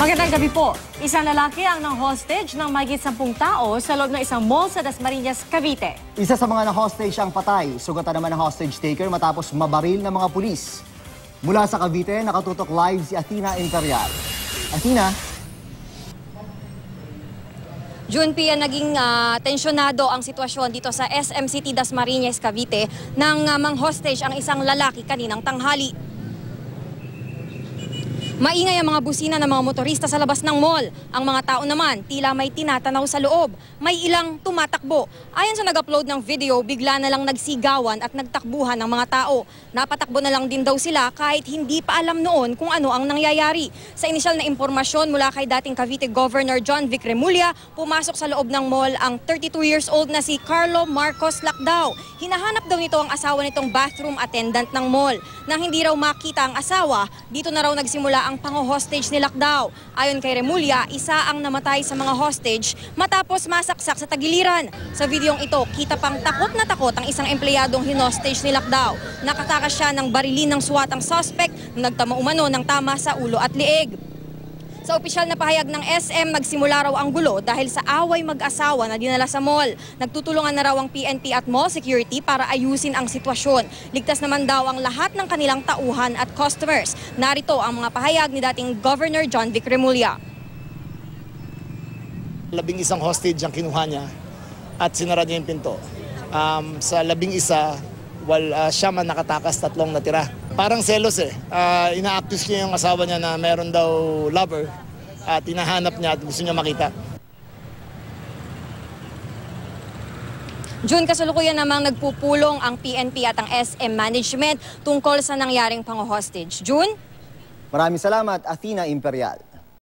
Magandang gabi po. Isang lalaki ang nang-hostage ng mahigit 10 tao sa loob ng isang mall sa Dasmariñas, Cavite. Isa sa mga na-hostage ang patay. Sugatan naman ng hostage taker matapos mabaril ng mga pulis. Mula sa Cavite, nakatutok live si Athena Imperial. Athena? June Pia, naging tensyonado ang sitwasyon dito sa SM City Dasmariñas, Cavite nang mang-hostage ang isang lalaki kaninang tanghali. Maingay ang mga busina ng mga motorista sa labas ng mall. Ang mga tao naman tila may tinatanaw sa loob. May ilang tumatakbo. Ayon sa nag-upload ng video, bigla na lang nagsigawan at nagtakbuhan ng mga tao. Napatakbo na lang din daw sila kahit hindi pa alam noon kung ano ang nangyayari. Sa inisyal na impormasyon mula kay dating Cavite Governor John Vic Remulla, pumasok sa loob ng mall ang 32 years old na si Carlo Marcos Lacdao. Hinahanap daw nito ang asawa nitong bathroom attendant ng mall. Nang hindi raw makita ang asawa, dito na raw nagsimula ang pango-hostage ni Lacdao. Ayon kay Remulla, isa ang namatay sa mga hostage matapos masaksak sa tagiliran. Sa videong ito, kita pang takot na takot ang isang empleyadong hinostage ni Lacdao. Nakatakas siya ng barilin ng SWAT ang suspect na nagtama umano ng tama sa ulo at liig. Sa opisyal na pahayag ng SM, nagsimula raw ang gulo dahil sa away mag-asawa na dinala sa mall. Nagtutulungan na raw ang PNP at mall security para ayusin ang sitwasyon. Ligtas naman daw ang lahat ng kanilang tauhan at customers. Narito ang mga pahayag ni dating Governor John Vic Remulla. 11 hostage ang kinuha niya at sinara niya yung pinto. Sa 11, siya man nakatakas, 3 natira. Parang selos ina-accuse niya yung asawa niya na meron daw lover at hinahanap niya at gusto niya makita. June, kasalukuyan namang nagpupulong ang PNP at ang SM Management tungkol sa nangyaring pang-hostage. June? Maraming salamat, Athena Imperial.